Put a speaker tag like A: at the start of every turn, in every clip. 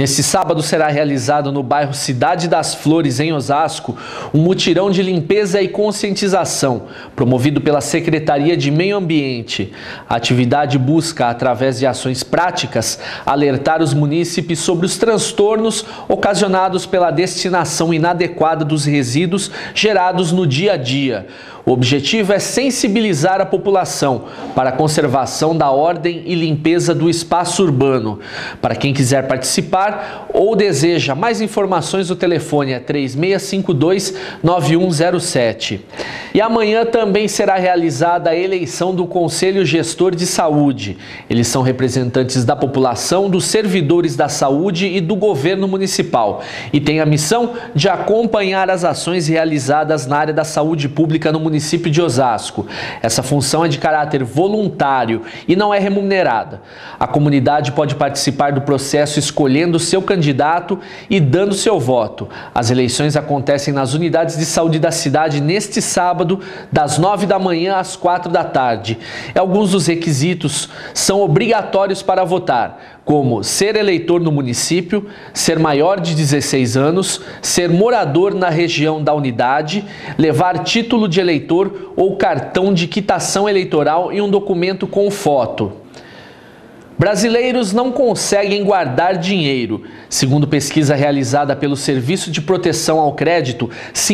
A: Nesse sábado será realizado no bairro Cidade das Flores, em Osasco, um mutirão de limpeza e conscientização, promovido pela Secretaria de Meio Ambiente. A atividade busca, através de ações práticas, alertar os munícipes sobre os transtornos ocasionados pela destinação inadequada dos resíduos gerados no dia a dia. O objetivo é sensibilizar a população para a conservação da ordem e limpeza do espaço urbano. Para quem quiser participar ou deseja mais informações, o telefone é 3652-9107. E amanhã também será realizada a eleição do Conselho Gestor de Saúde. Eles são representantes da população, dos servidores da saúde e do governo municipal e têm a missão de acompanhar as ações realizadas na área da saúde pública no município de Osasco. Essa função é de caráter voluntário e não é remunerada. A comunidade pode participar do processo escolhendo seu candidato e dando seu voto. As eleições acontecem nas unidades de saúde da cidade neste sábado, das 9 da manhã às 4 da tarde. Alguns dos requisitos são obrigatórios para votar, como ser eleitor no município, ser maior de 16 anos, ser morador na região da unidade, levar título de eleitor ou cartão de quitação eleitoral e um documento com foto. Brasileiros não conseguem guardar dinheiro. Segundo pesquisa realizada pelo Serviço de Proteção ao Crédito,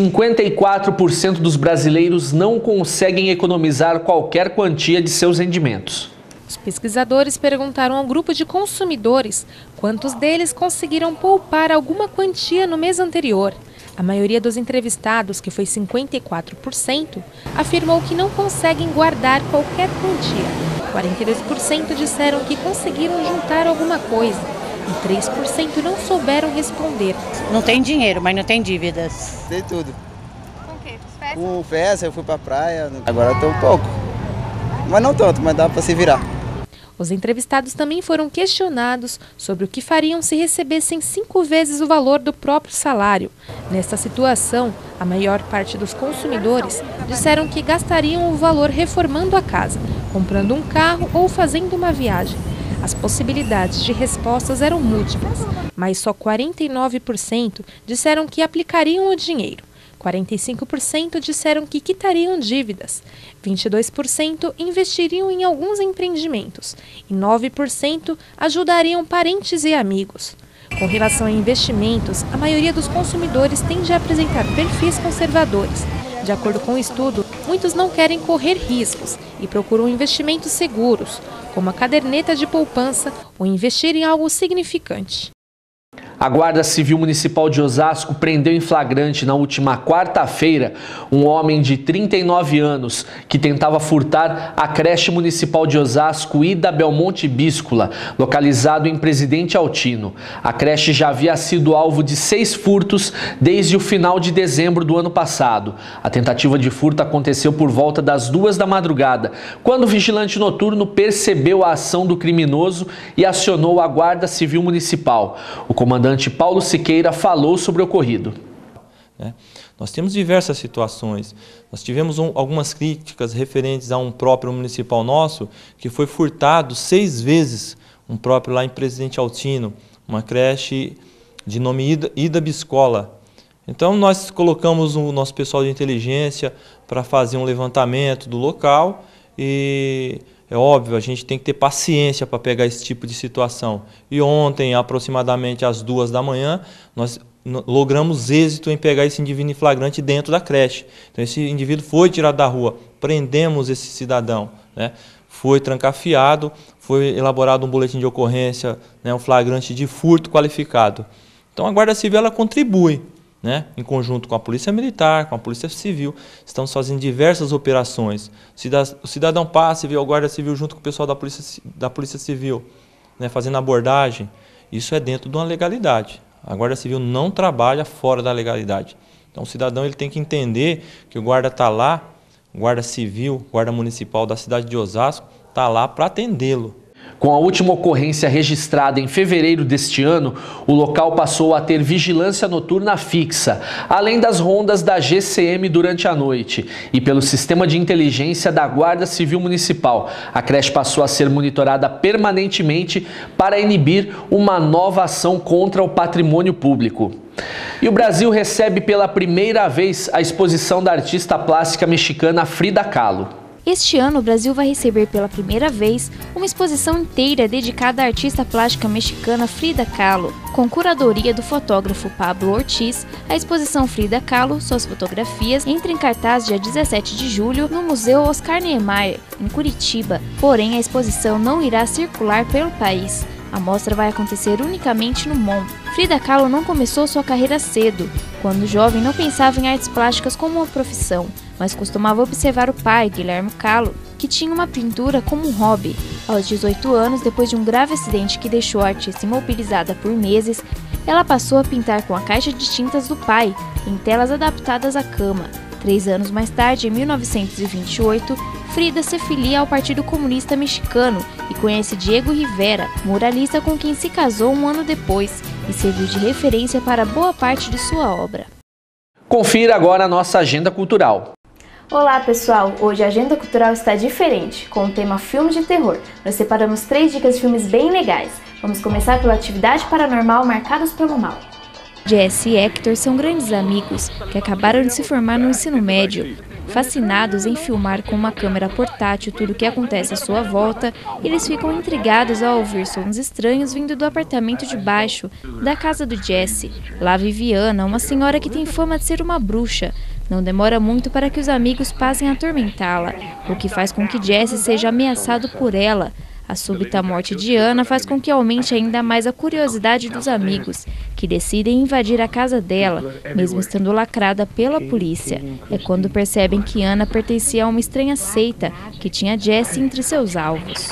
A: 54% dos brasileiros não conseguem economizar qualquer quantia de seus rendimentos.
B: Os pesquisadores perguntaram ao grupo de consumidores quantos deles conseguiram poupar alguma quantia no mês anterior. A maioria dos entrevistados, que foi 54%, afirmou que não conseguem guardar qualquer quantia. 42% disseram que conseguiram juntar alguma coisa e 3% não souberam responder.
C: Não tem dinheiro, mas não tem dívidas.
D: Dei tudo.
E: Com o quê? Festa?
D: Com festa, eu fui pra praia, agora eu tô um pouco. Mas não tanto, mas dá pra se virar.
B: Os entrevistados também foram questionados sobre o que fariam se recebessem 5 vezes o valor do próprio salário. Nesta situação, a maior parte dos consumidores disseram que gastariam o valor reformando a casa, comprando um carro ou fazendo uma viagem. As possibilidades de respostas eram múltiplas, mas só 49% disseram que aplicariam o dinheiro. 45% disseram que quitariam dívidas, 22% investiriam em alguns empreendimentos e 9% ajudariam parentes e amigos. Com relação a investimentos, a maioria dos consumidores tende a apresentar perfis conservadores. De acordo com o estudo, muitos não querem correr riscos e procuram investimentos seguros, como a caderneta de poupança ou investir em algo significante.
A: A Guarda Civil Municipal de Osasco prendeu em flagrante na última quarta-feira um homem de 39 anos que tentava furtar a creche municipal de Osasco Ida Belmonte Bíscola, localizado em Presidente Altino. A creche já havia sido alvo de 6 furtos desde o final de dezembro do ano passado. A tentativa de furto aconteceu por volta das 2 da madrugada, quando o vigilante noturno percebeu a ação do criminoso e acionou a Guarda Civil Municipal. O comandante Paulo Siqueira falou sobre o ocorrido.
F: Nós temos diversas situações. Nós tivemos algumas críticas referentes a um próprio municipal nosso que foi furtado 6 vezes, um próprio lá em Presidente Altino, uma creche de nome Ida Biscola. Então nós colocamos o nosso pessoal de inteligência para fazer um levantamento do local e é óbvio, a gente tem que ter paciência para pegar esse tipo de situação. E ontem, aproximadamente às 2 da manhã, nós logramos êxito em pegar esse indivíduo em flagrante dentro da creche. Então esse indivíduo foi tirado da rua, prendemos esse cidadão, foi trancafiado, foi elaborado um boletim de ocorrência, um flagrante de furto qualificado. Então a Guarda Civil ela contribui, em conjunto com a Polícia Militar, com a Polícia Civil, estamos fazendo diversas operações. O cidadão passa e vê a Guarda Civil junto com o pessoal da Polícia Civil, fazendo abordagem. Isso é dentro de uma legalidade. A Guarda Civil não trabalha fora da legalidade. Então o cidadão ele tem que entender que o guarda está lá, Guarda Civil, Guarda Municipal da cidade de Osasco, está lá para atendê-lo.
A: Com a última ocorrência registrada em fevereiro deste ano, o local passou a ter vigilância noturna fixa, além das rondas da GCM durante a noite. E pelo sistema de inteligência da Guarda Civil Municipal, a creche passou a ser monitorada permanentemente para inibir uma nova ação contra o patrimônio público. E o Brasil recebe pela primeira vez a exposição da artista plástica mexicana Frida Kahlo.
E: Este ano, o Brasil vai receber pela primeira vez uma exposição inteira dedicada à artista plástica mexicana Frida Kahlo. Com curadoria do fotógrafo Pablo Ortiz, a exposição Frida Kahlo, suas fotografias, entra em cartaz dia 17 de julho no Museu Oscar Niemeyer, em Curitiba. Porém, a exposição não irá circular pelo país. A mostra vai acontecer unicamente no MON. Frida Kahlo não começou sua carreira cedo. Quando jovem, não pensava em artes plásticas como uma profissão, mas costumava observar o pai, Guilherme Kahlo, que tinha uma pintura como um hobby. Aos 18 anos, depois de um grave acidente que deixou a artista imobilizada por meses, ela passou a pintar com a caixa de tintas do pai, em telas adaptadas à cama. 3 anos mais tarde, em 1928, Frida se filia ao Partido Comunista Mexicano e conhece Diego Rivera, muralista com quem se casou um ano depois e serviu de referência para boa parte de sua obra.
A: Confira agora a nossa agenda cultural.
G: Olá pessoal, hoje a agenda cultural está diferente, com o tema filmes de terror. Nós separamos 3 dicas de filmes bem legais. Vamos começar pela Atividade Paranormal Marcados pelo Mal.
E: Jesse e Hector são grandes amigos que acabaram de se formar no ensino médio. Fascinados em filmar com uma câmera portátil tudo o que acontece à sua volta, eles ficam intrigados ao ouvir sons estranhos vindo do apartamento de baixo da casa do Jesse. Lá vive Ana, uma senhora que tem fama de ser uma bruxa. Não demora muito para que os amigos passem a atormentá-la, o que faz com que Jesse seja ameaçado por ela. A súbita morte de Ana faz com que aumente ainda mais a curiosidade dos amigos, que decidem invadir a casa dela, mesmo estando lacrada pela polícia. É quando percebem que Ana pertencia a uma estranha seita que tinha Jesse entre seus alvos.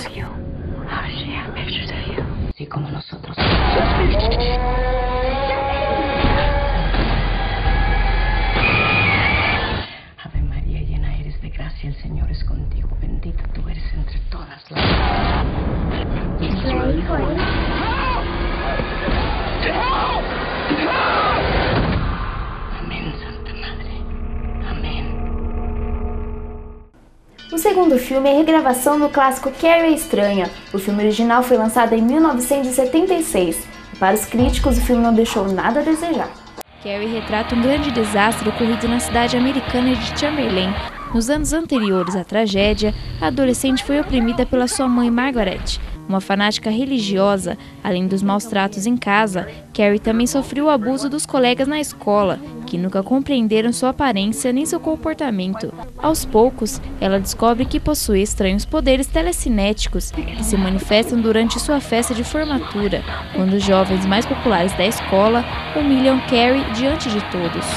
G: O segundo filme é a regravação do clássico Carrie a Estranha. O filme original foi lançado em 1976 e para os críticos o filme não deixou nada a desejar.
E: Carrie retrata um grande desastre ocorrido na cidade americana de Chamberlain. Nos anos anteriores à tragédia, a adolescente foi oprimida pela sua mãe Margaret, uma fanática religiosa. Além dos maus tratos em casa, Carrie também sofreu o abuso dos colegas na escola, que nunca compreenderam sua aparência nem seu comportamento. Aos poucos, ela descobre que possui estranhos poderes telecinéticos que se manifestam durante sua festa de formatura, quando os jovens mais populares da escola humilham Carrie diante de todos.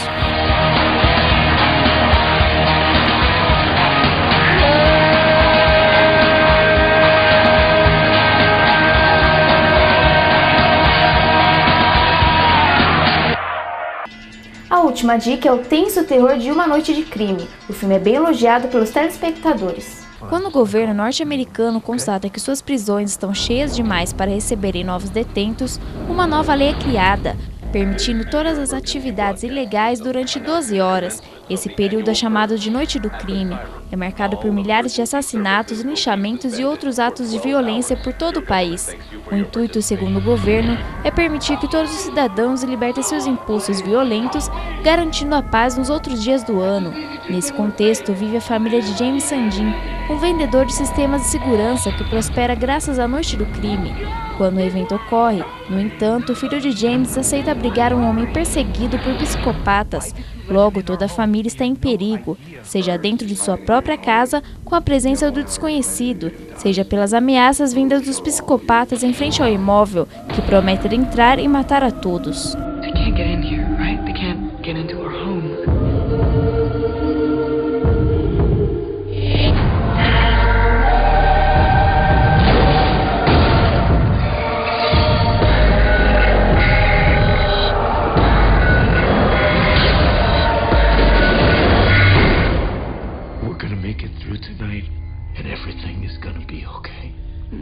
G: A última dica é o tenso terror de Uma Noite de Crime. O filme é bem elogiado pelos telespectadores.
E: Quando o governo norte-americano constata que suas prisões estão cheias demais para receberem novos detentos, uma nova lei é criada, permitindo todas as atividades ilegais durante 12 horas. Esse período é chamado de Noite do Crime. É marcado por milhares de assassinatos, linchamentos e outros atos de violência por todo o país. O intuito, segundo o governo, é permitir que todos os cidadãos libertem seus impulsos violentos, garantindo a paz nos outros dias do ano. Nesse contexto, vive a família de James Sandin, um vendedor de sistemas de segurança que prospera graças à Noite do Crime. Quando o evento ocorre, no entanto, o filho de James aceita abrigar um homem perseguido por psicopatas. Logo, toda a família está em perigo, seja dentro de sua própria casa, com a presença do desconhecido, seja pelas ameaças vindas dos psicopatas em frente ao imóvel, que prometem entrar e matar a todos.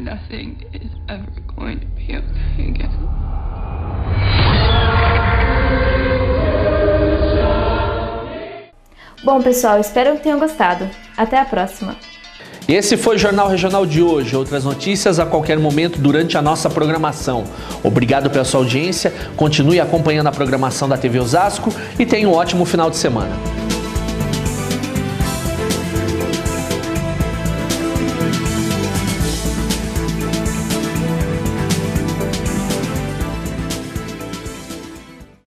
H: nothing is ever going to be okay again.
G: Bom, pessoal, espero que tenham gostado. Até a próxima.
A: Esse foi o Jornal Regional de hoje. Outras notícias a qualquer momento durante a nossa programação. Obrigado pela sua audiência, continue acompanhando a programação da TV Osasco e tenha um ótimo final de semana.